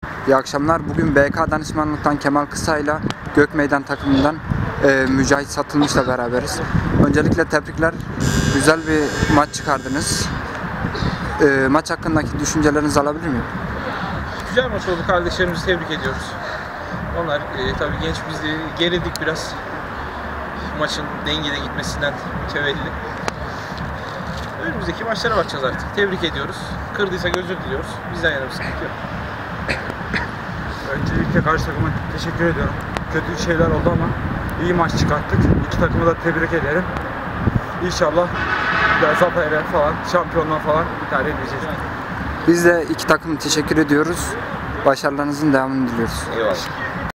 İyi akşamlar. Bugün BK Danışmanlık'tan Kemal Kısa'yla Gökmeydan takımından Mücahit Satılmış'la beraberiz. Öncelikle tebrikler. Güzel bir maç çıkardınız. Maç hakkındaki düşüncelerinizi alabilir miyim? Güzel maç oldu. Kardeşlerimizi tebrik ediyoruz. Onlar tabii genç, biz de geridik biraz. Maçın dengede gitmesinden mütevelli. Önümüzdeki maçlara bakacağız artık. Tebrik ediyoruz. Kırdıysak özür diliyoruz. Bizden yana bir sıkıntı yok. Öncelikle karşı takıma teşekkür ediyorum. Kötü şeyler oldu ama iyi maç çıkarttık. İki takımı da tebrik ederim. İnşallah zaferler falan, şampiyonlar falan idare edeceğiz. Biz de iki takım teşekkür ediyoruz. Başarılarınızın devamını diliyoruz. Eyvallah.